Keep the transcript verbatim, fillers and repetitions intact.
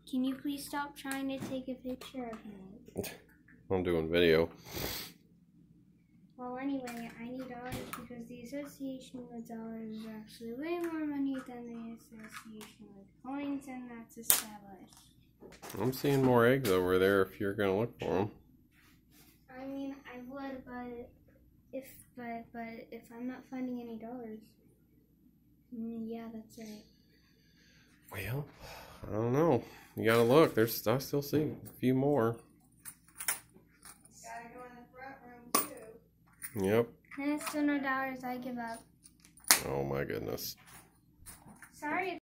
Can you please stop trying to take a picture of me? I'm doing video. Well, anyway, I need dollars because the association with dollars is actually way more money than the association with coins, and that's established. I'm seeing more eggs over there if you're going to look for them. I mean, I would, but if, but, but if I'm not finding any dollars, mm, yeah, that's right. Well, I don't know. You gotta look. There's, I still see a few more. Gotta go in the front room too. Yep. And still no dollars, I give up. Oh my goodness. Sorry.